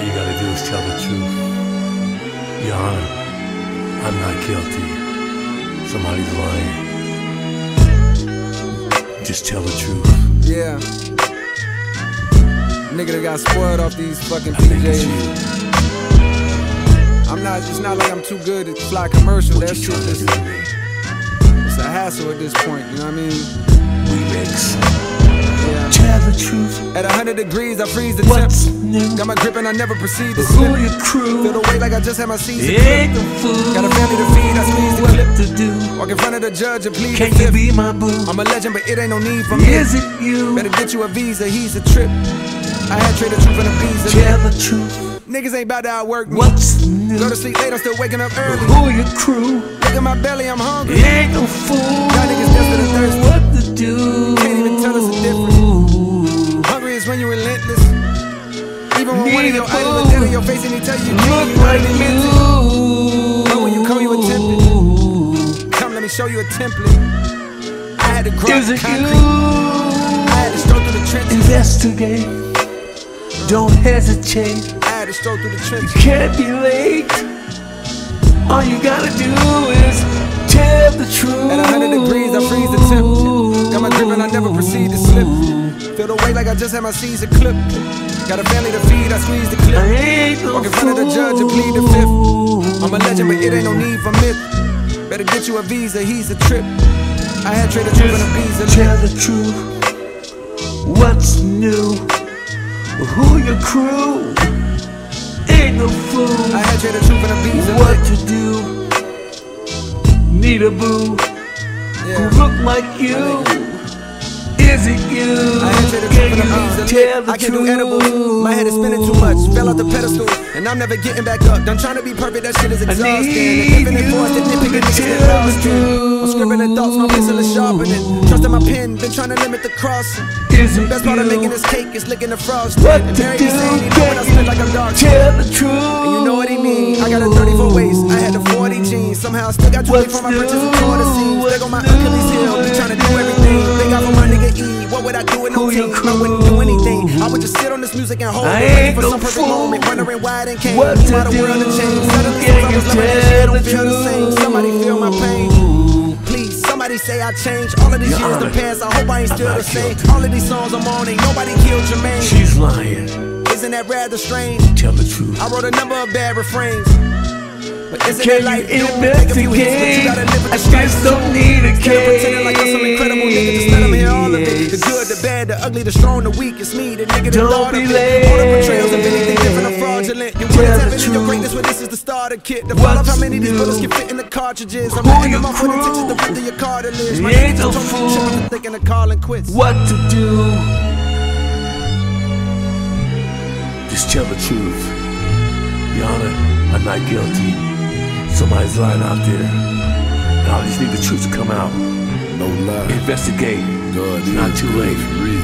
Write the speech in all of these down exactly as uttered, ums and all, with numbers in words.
you gotta do is tell the truth. Your Honor, I'm not guilty. Somebody's lying. Just tell the truth. Yeah. Nigga that got spoiled off these fucking I P think it's Js. you. I'm not, it's not like I'm too good at fly commercial. What That you shit trying to just, do to me? it's a hassle at this point, you know what I mean? Remix. Yeah. Tell the truth. At a hundred degrees, I freeze the What's temps. new? Got my grip and I never proceed to Who slip. your crew? Feel the weight like I just had my season Ain't clipped. no fool. Got a family to feed, I squeeze the What clip. to do? Walk in front of the judge and plead Can the you fifth. be my boo? I'm a legend, but it ain't no need for me. Is it you? Better get you a visa, he's a trip. I had traded truth and a visa. Tell the truth. Niggas ain't about to outwork me. What's new? Go to sleep late, I'm still waking up early. Who your crew? Look at my belly, I'm hungry. Ain't no fool. Y'all niggas desperate and thirsty. What to do? Can't even tell us the difference. Hungry is when you're relentless. Even when one of your idols is dead in your face and he tell you you can't, Look you like already meant it. you. But when you come, you a template. Come, let me show you a template. I had to grow Is it concrete. you? I had to stroll through the trenches. Investigate. Don't hesitate. I had to stroll through the You trenches. can't be late. All you gotta do is tell the truth. At a hundred degrees, I freeze the temp. Got my grip and I never proceed to slip. Feel the weight like I just had my season clipped. Got a family to feed, I squeeze the I clip. ain't no Walk in front of the judge and plead the fifth. I'm a legend, but it ain't no need for myth. Better get you a visa, he's a trip. I had traded truth and a visa. Tell the truth. What's new? Who your crew? Ain't no fool. I had traded truth and a visa. What to do? Need a boo Yeah. who look like you? Is it you? I had traded Can truth and a you visa. tell the I can't truth? do edibles. My head is spinning too much. Fell off the pedestal, and I'm never getting back up. Done trying to be perfect, that shit is I exhausting. need Living in force, the you nitpicking to niggas get tell the lost in. I'm scribbling thoughts, my pencil is sharpening. Trusting my pen, been trying to limit the crossing. Is The it best part of you? making this cake is licking the frosting. What And to Mary do? be saying he know when I Can spit like I'm dark. tell the truth? And you know what he mean. I got a thirty-four waist, I had the forty jeans. Somehow I still got too late What's for my new? britches and tore the seams. They on my What's Achilles heel, be trying to do everything. They got for my nigga E. What would I do with no Who your team? I wouldn't do anything. I would just sit on this music and hold I it, waiting ain't for no some perfect fool. moment. Wondering why it ain't came. What Why to the world do? had changed. Suddenly, Can since I you was loving this shit, tell don't the feel the same. Somebody feel my pain. Please, somebody say I changed. All of these Your years Honor, done passed. I hope I ain't still I'm the not same. guilty. All of these songs I'm on, ain't nobody killed Jermaine. She's lying. Isn't that rather strange? Tell the truth. I wrote a number of bad refrains. But isn't Can it like you doom? Take a few hits, but you investigate? gotta live with I the stripes. just don't need a Instead of pretending like I'm some incredible nigga, just let 'em hear all of it. The case. good, the bad, the ugly, the strong, the weak. It's me, the nigga, the Don't daughter be of it. All the portrayals of anything late. different or fraudulent. You Tell wanna the tap into your truth. greatness, well, this is the starter kit. The fall of how What's many of these new? bullets can fit in the cartridges. I'm Who letting your them off with crew? intentions to rip through your cartilage. My You ain't niggas no just told me fool. shit, but you thinking of calling quits. What to do? Just tell the truth. Your Honor, I'm not guilty. Somebody's lying out there. And I just need the truth to come out. No lie. Investigate. God, It's not too late. Real.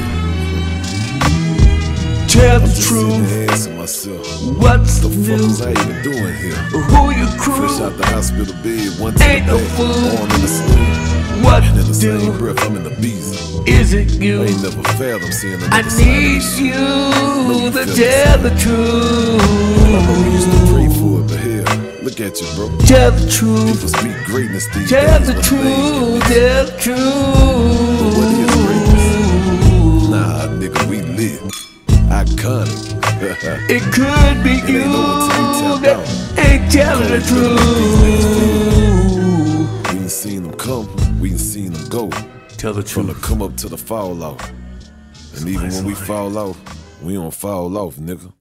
Tell the I'm just sitting truth. there asking myself, What's what the fuck new? was I even doing here? Who your Fresh crew? out the hospital bed, one to the Ain't no back, fool. born in the sleep. What And in to the same do? breath, I'm in the beast. Is it I you? ain't never fathom seeing another I side of need this. you you to feel tell the the Mama, we used to truth. pray for it, but here, look at you, bro. Tell the truth. People speak greatness these Tell days, the but they truth. ain't getting Tell the it. truth. What is greatness? Nah, nigga, we lit. Iconic. It could be It you ain't over till you tap that out. ain't telling the truth. We ain't seen them come, we ain't seen them go. Tell the From the truth. come up to the fall off. And even when we fall off, we don't fall off, nigga.